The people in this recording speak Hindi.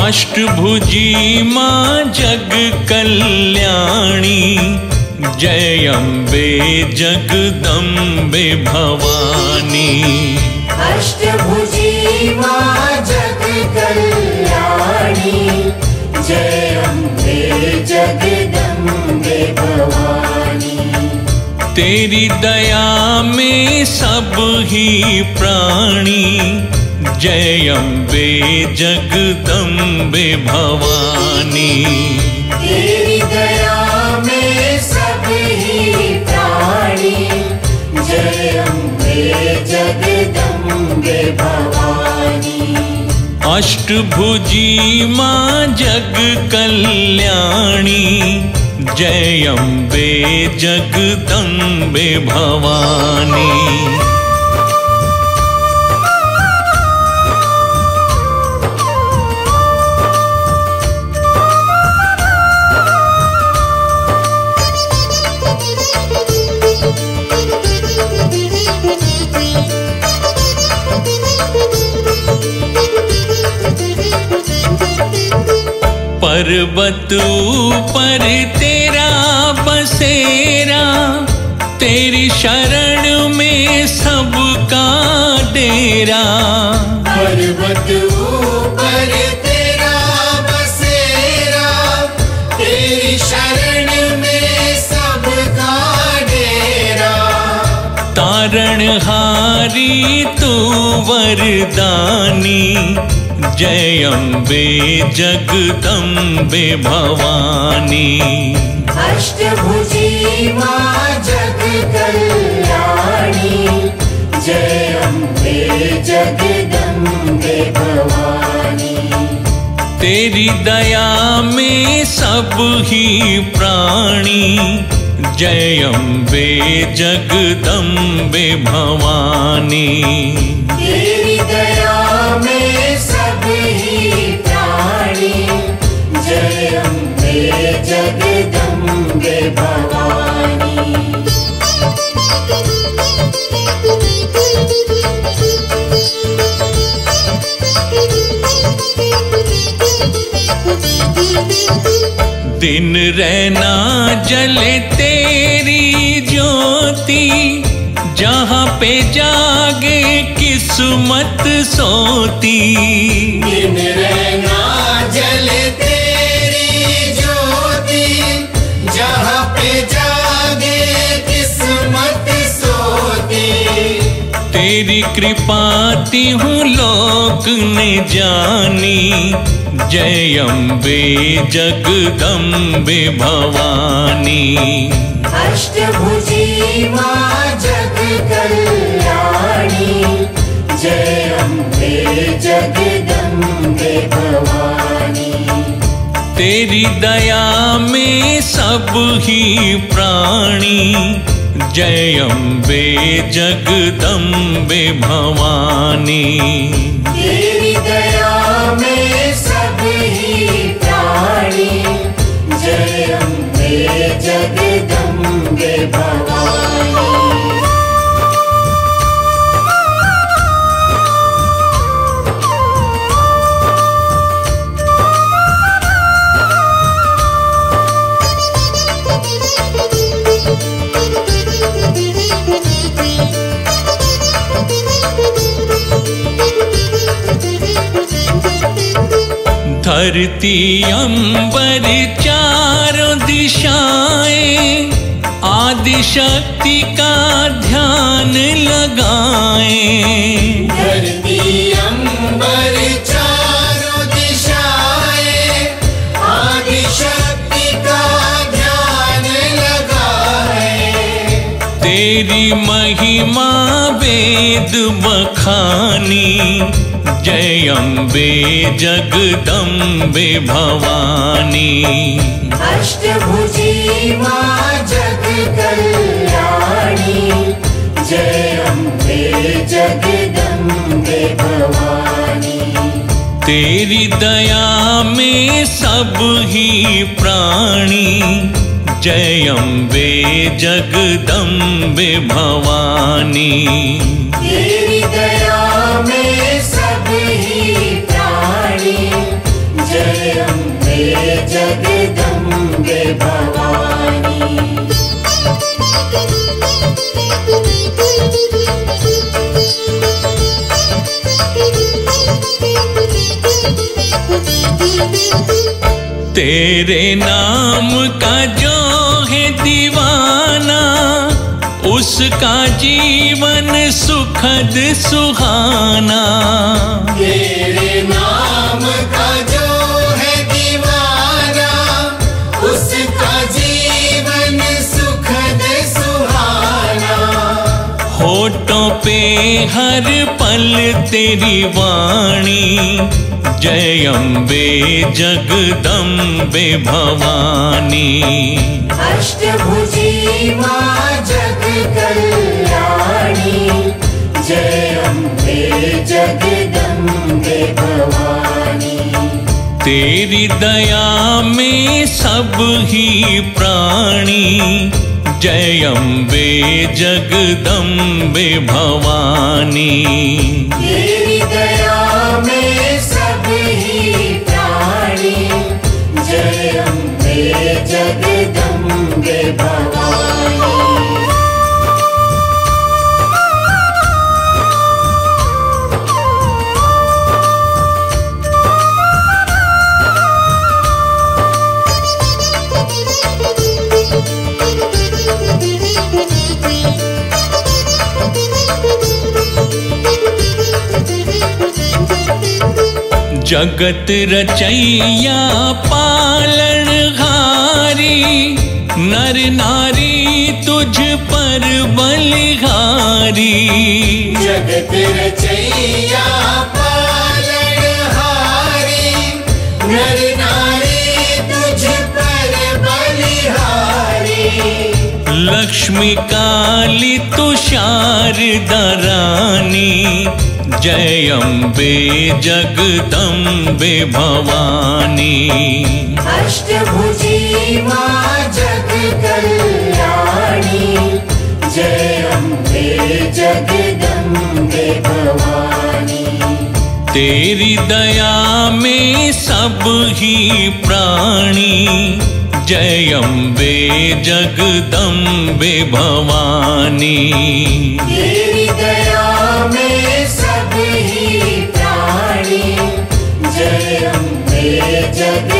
अष्टभुजी माँ जग कल्याणी, जय अम्बे जगदम्बे भवानी। अष्टभुजी माँ जग कल्याणी, जय अम्बे जगदम्बे भवानी। तेरी दया में सब ही प्राणी, जय अम्बे जगदम्बे भवानी। तेरी दया में सब ही प्राणी, जय अम्बे जगदम्बे भवानी। अष्टभुजी माँ जग कल्याणी, जय अम्बे जगदम्बे भवानी। पर्वत ऊपर तेरा बसेरा, तेरी शरण में सबका डेरा। पर्वत ऊपर तेरा बसेरा, तेरी शरण में सबका डेरा। तारणहारी तू वरदानी, जय अम्बे जगदम्बे भवानी। अष्टभुजी माँ जग कल्याणी, जय अम्बे जगदम्बे भवानी। तेरी दया में सब ही प्राणी, जय अम्बे जगदम्बे भवानी। तेरी दया में सब ही प्राणी, जय अम्बे जगदम्बे भवानी। दिन रहना जले तेरी ज्योति, जहाँ पे जागे किस्मत सोती। दिन रहना जले तेरी ज्योति, जहाँ पे जागे किस्मत सोती। तेरी कृपा तिहु लोक ने जानी, जय अम्बे जगदम्बे भवानी। अष्टभुजी माँ जग कल्याणी, जय अम्बे जगदम्बे भवानी। तेरी दया में सब ही प्राणी, जय अम्बे जगदम्बे भवानी। तेरी दया में सब ही प्राणी, जय अम्बे जगदम्बे भवानी। धरती अंबर चारों दिशाएं, आदिशक्ति का ध्यान लगाएं। धरती अंबर चारों दिशाएं, आदिशक्ति का ध्यान लगाएं। तेरी महिमा वेद बखानी, जय अम्बे जगदम्बे भवानी। अष्टभुजी माँ जग कल्याणी, जय अम्बे जगदम्बे भवानी। तेरी दया में सब ही प्राणी, जय अम्बे जगदम्बे भवानी। तेरी दया में सब ही प्राणी, जय तेरे नाम का जो है दीवाना, उसका जीवन सुखद सुहाना। तेरे नाम का जो है दीवाना, उसका जीवन सुखद सुहाना। होठों पे हर पल तेरी वाणी, जय अम्बे जगदम्बे भवानी। अष्टभुजी माँ जग कल्याणी, जय अम्बे जगदम्बे भवानी। तेरी दया में सब ही प्राणी, जय अम्बे जगदम्बे भवानी। तेरी दया में सब ही प्राणी, जय अम्बे जगदम्बे भवानी। जगत रचैया पालनहारी, नर नारी तुझ पर बलिहारी। जगत रचैया पालनहारी, नर नारी तुझ पर बलिहारी। लक्ष्मी काली तू शारदा रानी, जय अम्बे जगदम्बे भवानी। अष्टभुजी माँ जग कल्याणी, जय अम्बे जगदम्बे भवानी। तेरी दया में सब ही प्राणी, जय अम्बे जगदम्बे भवानी। तेरी दया में सब ही प्राणी, जय अम्बे जग